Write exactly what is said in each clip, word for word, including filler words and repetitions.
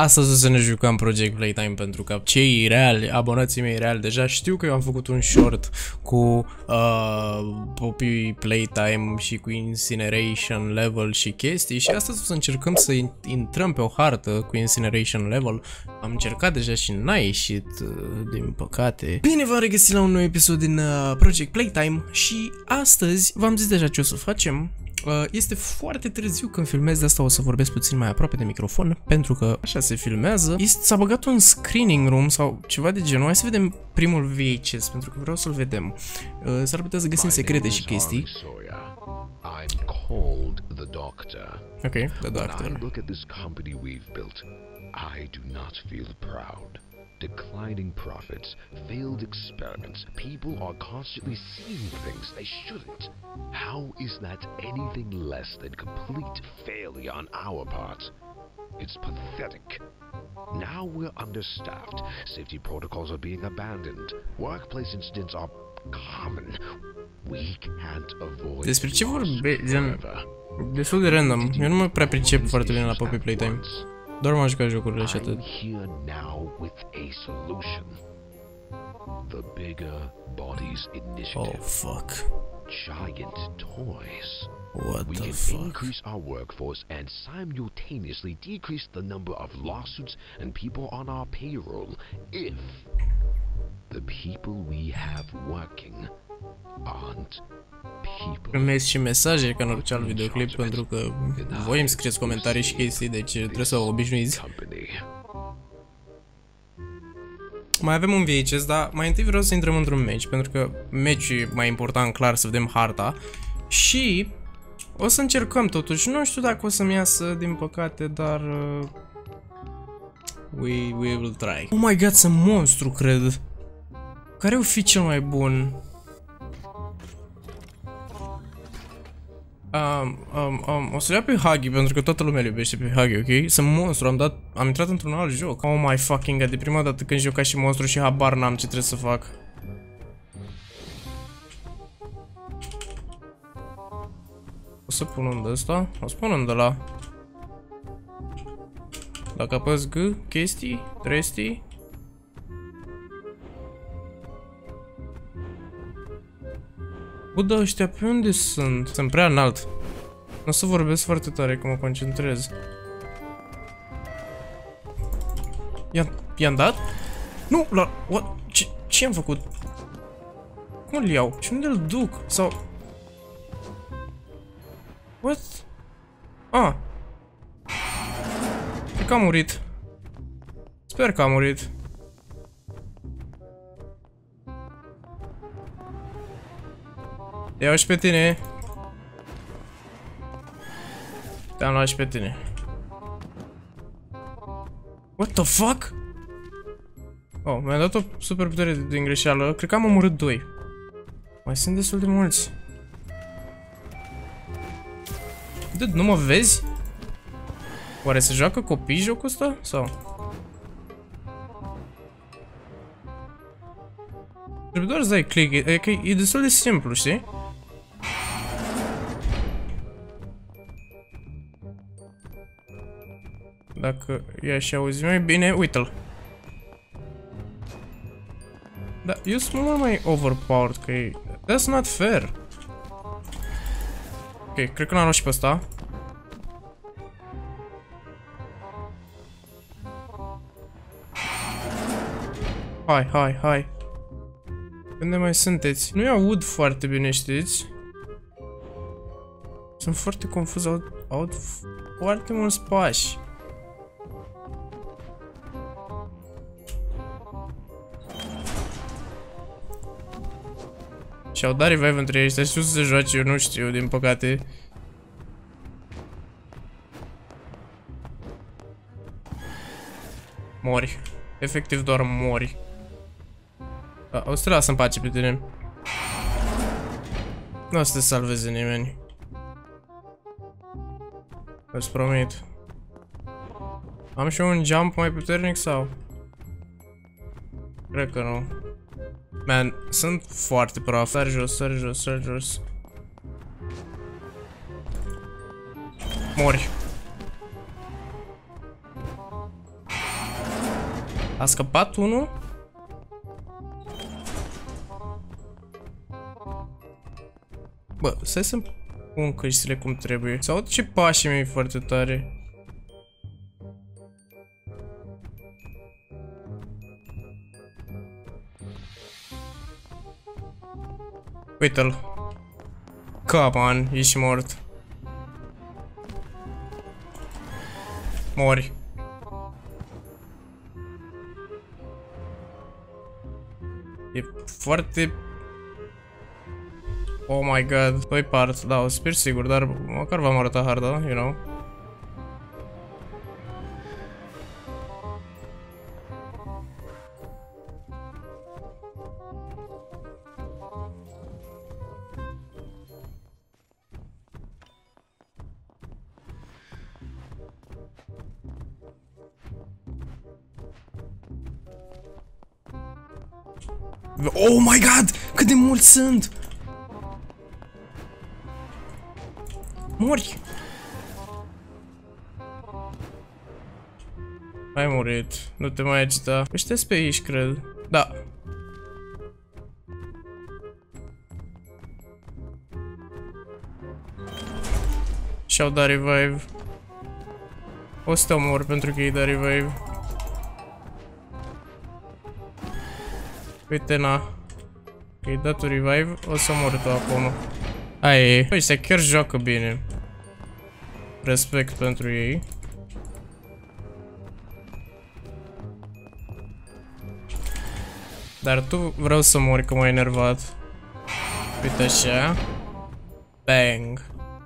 Astăzi o să ne jucăm Project Playtime pentru că cei reali, abonații mei reali, deja știu că eu am făcut un short cu uh, Poppy Playtime și cu Incineration Level și chestii și astăzi o să încercăm să intrăm pe o hartă cu Incineration Level. Am încercat deja și n-a ieșit, din păcate. Bine, v-am regăsit la un nou episod din uh, Project Playtime și astăzi v-am zis deja ce o să facem. Uh, este foarte târziu când filmez, de asta o să vorbesc puțin mai aproape de microfon, pentru că așa se filmează. S-a băgat un screening room sau ceva de genul. Hai să vedem primul V H S, pentru că vreau să-l vedem. Uh, S-ar putea să găsim secrete și chestii. Ok, the doctor. When I look at this company we've built, I do not feel proud. Declining profits, failed experiments, people are constantly seeing things they shouldn't. How is that anything less than complete failure on our part? It's pathetic. Now we're understaffed, safety protocols are being abandoned, workplace incidents are common. We can't avoid. Despre ce vorbești? Destul de random. Eu nu mă prea pricep foarte bine la Poppy Playtime. Doar m-am jucat jocurile și atât. Oh, fuck. Giant toys. What we the can fuck? increase our workforce and simultaneously decrease the number of lawsuits and people on our payroll if the people we have working aren't people. Primesc și mesaje ca în orice alt videoclip, pentru că voi îmi scrieți comentarii și chestii, deci trebuie să o obișnuiți. Mai avem un V H S, dar mai întâi vreau să intrăm într-un match, pentru că match-ul e mai important, clar, să vedem harta. Și o să încercăm totuși, nu știu dacă o să-mi iasă, din păcate, dar uh, we, we will try. Oh my god, sunt monstru, cred. Care o fi cel mai bun? Um, um, um, o să ia pe Huggy, pentru că toată lumea iubește pe Huggy, ok? Sunt monstru, am dat, am intrat într-un alt joc. Oh my fucking god, de prima dată când joc ca și monstru și habar n-am ce trebuie să fac. O să pun unde ăsta? O să pun unde la. Dacă apăs G, chestii, trestii. Bă, da, ăștia pe unde sunt? Sunt prea înalt. Nu o să vorbesc foarte tare, că mă concentrez. I-am dat? Nu, la... What? Ce, ce am făcut? Cum îl iau? Și unde îl duc? Sau... What? Ah. Cred că a murit. Sper că a murit. Te-au și pe tine. Te-am luat și pe tine. What the fuck? Oh, mi-a dat o super putere din greșeală. Cred că am omorât doi. Mai sunt destul de mulți. Dude, nu mă vezi? Oare se joacă copii jocul ăsta? Sau? Trebuie doar să dai click, e, că e destul de simplu, știi? Dacă ia și auzi mai bine, uite-l. Da, eu sunt mult mai overpowered, că e... That's not fair. Ok, cred că l-am luat și pe ăsta. Hai, hai, hai. Unde mai sunteți? Nu-i aud foarte bine, știți? Sunt foarte confuz, aud, aud foarte mulți pași. Și-au dat revive între ei ăștia, știu să se joace, eu nu știu, din păcate. Mori. Efectiv doar mori. Da, o să te las în pace pe tine. Nu o să te salveze nimeni. Îți promit. Am și un jump mai puternic sau? Cred că nu. Man, sunt foarte praf. Sari jos, sari jos, sari jos. Mori. A scăpat unul? Bă, stai să-mi pun căștile cum trebuie. Se aud și pașii mei foarte tare. Uite-l. Come on, ești mort. Mori. E foarte... Oh my god. Doi part, da, o sper sigur, dar măcar v-am arătat harda, you know. Oh my god! Cât de mulți sunt! Mori! Ai murit. Nu te mai agita. Ăștia-s pe aici, cred. Da. Și-au dat revive. O să te omor pentru că i-ai dat revive. Uite, na. Că-i dat un revive, o să mor tu acum. Aia e. Păi, ăștia chiar joacă bine. Respect pentru ei. Dar tu vreau să mori, că m-ai enervat. Uite așa. Bang.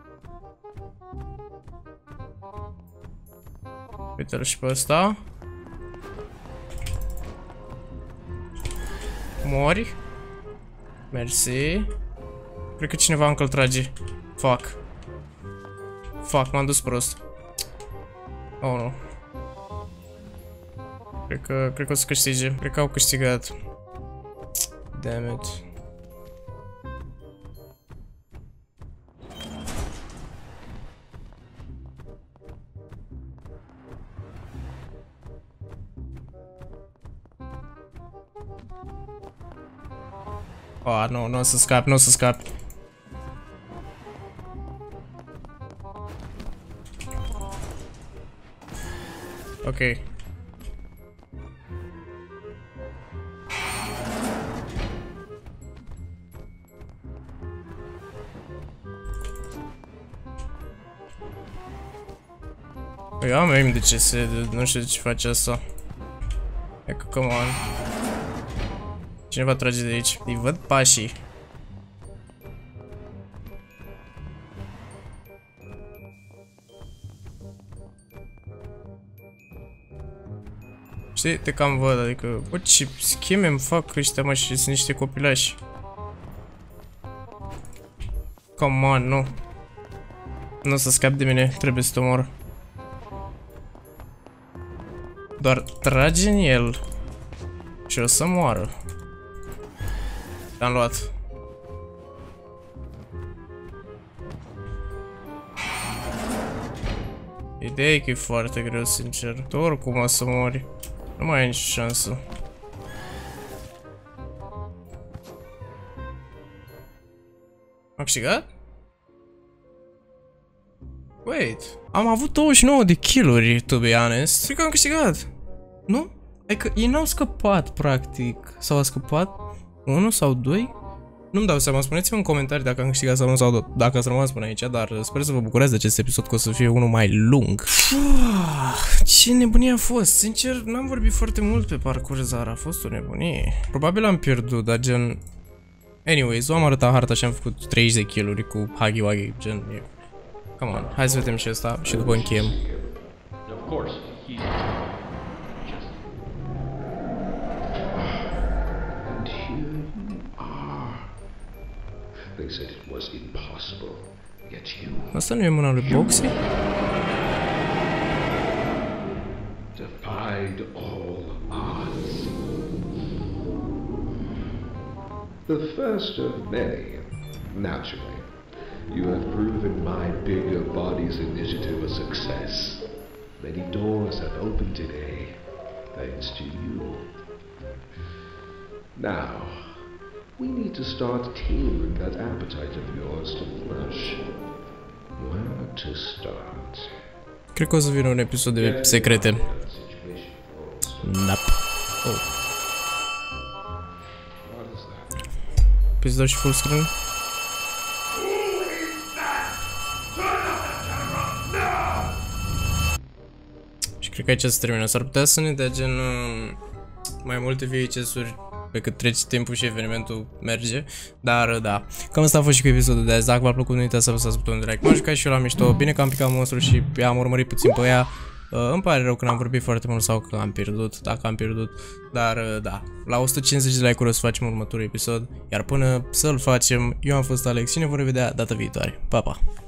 Uite-l și pe ăsta. Mori. Mersi. Cred că cineva încă îl trage. Fuck. Fuck, m-am dus prost. Oh, nu. Cred că, cred că o să câștige. Cred că au câștigat. Damn it. Ah, nu, nu o să scap, nu o să scap. Ok. Eu am aim de C S, nu știu de ce face asta. E că, come on. Cineva trage de aici. Îi văd pașii. Știi, te cam văd, adică... Bă, ce scheme îmi fac ăștia, mă, și sunt niște copilași. Come on, nu. Nu o să scap de mine, trebuie să te omor. Doar trage în el. Și o să moară. L-am luat. Ideea e că e foarte greu, sincer. Tu oricum o să mori. Nu mai ai nicio șansă. Am câștigat? Wait. Am avut douăzeci și nouă de kill-uri, to be honest. Cred că am câștigat. Nu? Adică ei n-au scăpat, practic. Sau a scăpat unul sau doi? Nu-mi dau seama, spuneți-mi în comentarii dacă am câștigat sau nu, sau dacă ați rămas până aici, dar sper să vă bucurați de acest episod, că o să fie unul mai lung. Uf, ce nebunie a fost, sincer, n-am vorbit foarte mult pe parcurs, dar a fost o nebunie. Probabil am pierdut, dar gen... Anyways, eu am arătat harta și am făcut treizeci de kill-uri cu Huggy Wuggy, gen... Yeah. Come on, hai să vedem și ăsta și după încheiem. They said it was impossible, yet you... Asta nu e mâna lui Boxy? Defied all odds. The first of many, naturally. You have proven my bigger body's initiative a success. Many doors have opened today, thanks thanks to you. Now, we need to start taming that appetite of yours to flesh. Where to start? Cred că o să vină un episod de secrete. Nope. Oh. Păi să dau și full screen? Și cred că aici se termină. S-ar putea să ne dea gen mai multe V H S-uri pe cât trece timpul și evenimentul merge. Dar da, cam asta a fost și cu episodul de azi. Dacă v-a plăcut, nu uitați să apăsați butonul de like. M-am jucat și eu la mișto. Bine că am picat monstru și am urmărit puțin pe ea. Uh, îmi pare rău că n-am vorbit foarte mult sau că am pierdut, dacă am pierdut. Dar uh, da, la o sută cincizeci de like-uri o să facem următorul episod. Iar până să-l facem, eu am fost Alex și ne vom revedea data viitoare. Pa, pa!